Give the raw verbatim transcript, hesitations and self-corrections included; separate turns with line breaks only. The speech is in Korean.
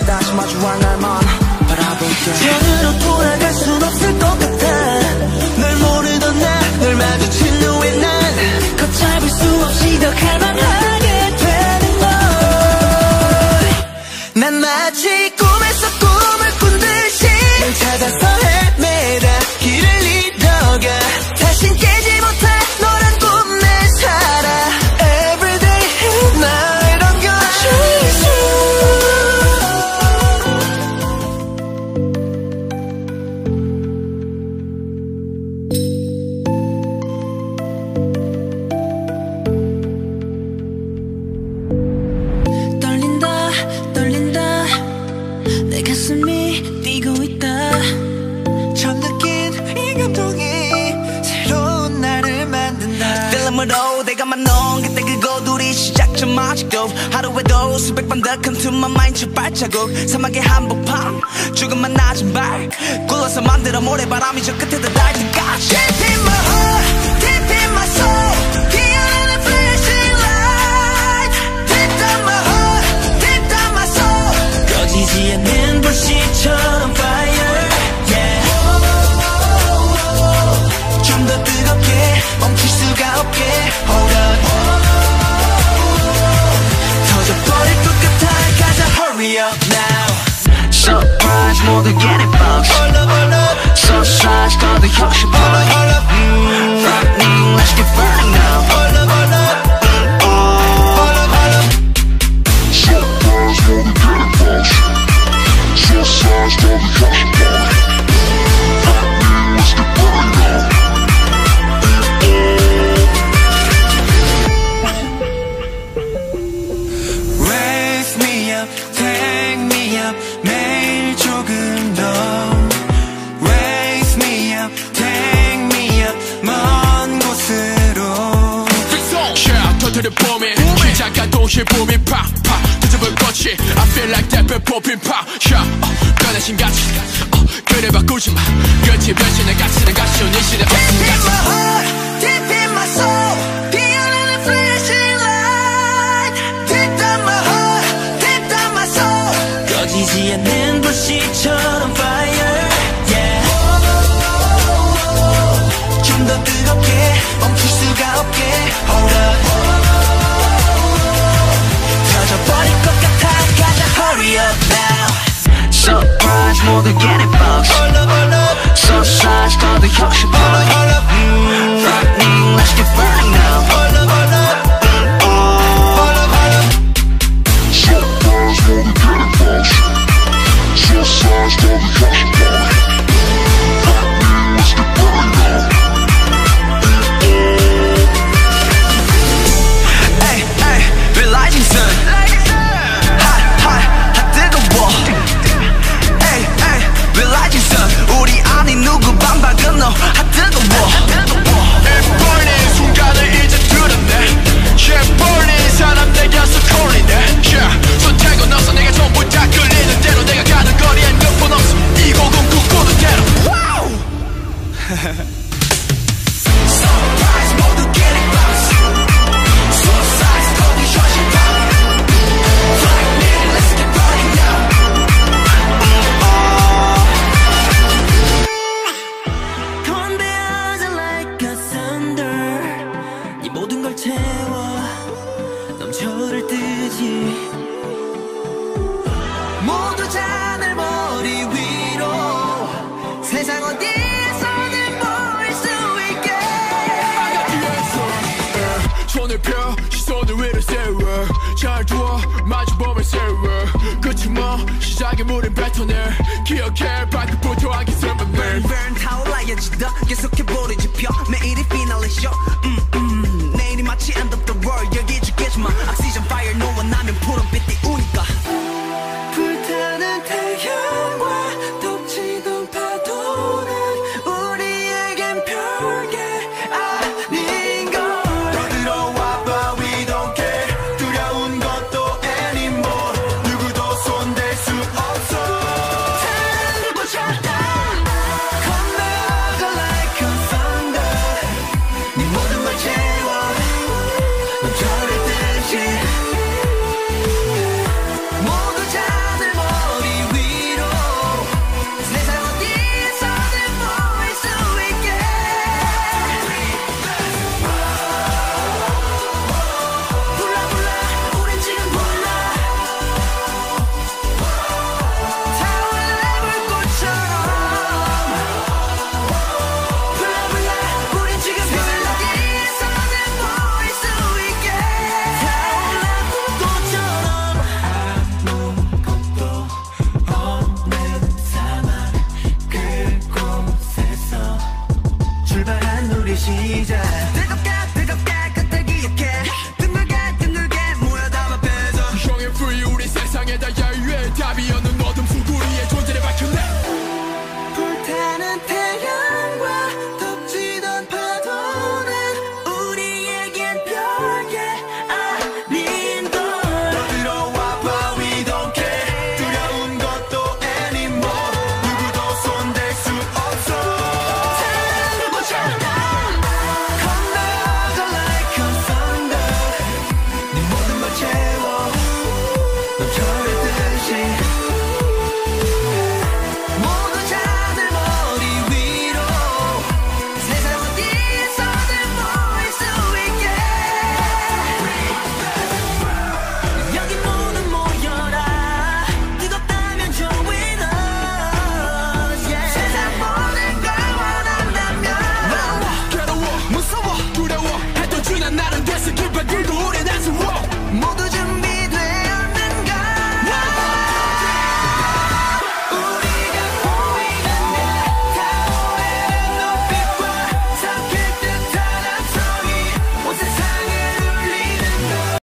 다시 마주한 날만 바라볼게.
전으로 돌아갈 순 없을 것 같아. 널 모르던 나 널 마주친 후에 난 걷잡을 수 없이 더 갈망하게 되는 걸. 난 마치 꿈에서 꿈을 꾼 듯이 널 찾아서 헤매다 길을 잃어가. 다신 깨지 못해 너란 꿈 내 살아. Everyday night I'm gonna chase you. 떨린다 떨린다 내 가슴이 뛰고 있다. 처음 느낀 이 감동이 새로운 나를 만든다. 뜰람으로 내가만 넣은 그때 그거 둘이 시작점 아직도 하루에도 수백 번 더 come to my mind 첫 발자국. 사막의 한복판 조금만 낮은 발 굴러서 만들어 모래바람이 저 끝에다 닿을 때까지. Deep in my heart, deep in my soul, 피어나는 flashing light. Deep down my heart, deep down my soul, 꺼지지 않는 불씨처럼 fire, yeah. 좀 더 뜨겁게 멈출 수가 없게 hold on. 터져버릴 것 같아 가자 hurry up now. Surprise 모두 get it box. So size 더 더 혁신 point. Lightning let's get burning now. Surprise 모두 get it box. So size 더 더 혁신 point. Lightning let's get burning now. Raise me up, take me up, 매일 조금 더. Raise me up, take me up, 먼 곳으로.
Yeah, 터뜨려 봄이 시작한 동시에 봄이 팍팍 뒤집을 꽃이 I feel like that 별 뽑힌 팍 yeah, uh, 변하신 가치 uh, 그래 바꾸지 마 끝이 변신의 가치는 가시온 이 시대
Deep in my heart, deep in my soul, 피어나는 flashing light. Deep down my heart, deep down my soul, 꺼지지 않는 불씨처럼 fire, yeah. 좀 더 뜨겁게 멈출 수가 없게 hold up. 터져버릴 것 같아 가자 hurry up now. Surprise 모두 get it box. So size 더 더 혁신 point. Lightning let's get burning now. Surprise 모두 get it box. So size 더 더 혁신 point. Lightning let's get burning now. Hey hey realizing sun. Hot hot hot 뜨거워. Hey hey realizing sun. 우리 아닌 누구 반박은 너 핫 뜨거워.
burning 순간을 이제 들었네 yeah burning 사람 내겨서 콜리네 yeah 선택은 없어 내가 전부 다 끌리는 대로 내가 가는 거리엔 끝은 없어 이공공구 꾸는 대로
Surprise 모두 get it box. Suicide 거기 현실 point. Lightning let's get burning now. 건배하자 like a thunder. 네 모든 걸 채워 넘쳐를 뜨지. 모두 자늘 머리 위로 세상 어디에서든 보일 수 있게.
손을 펴 시선을 위로 세워 잘 두어 마주보면 세워 끝이 뭐 시작의 무린 패턴을 기억해 발끝부터 안기 설명을
Burn burn 타올라야지 더 계속해 버리지 펴 매일이 피날레 쇼. 음.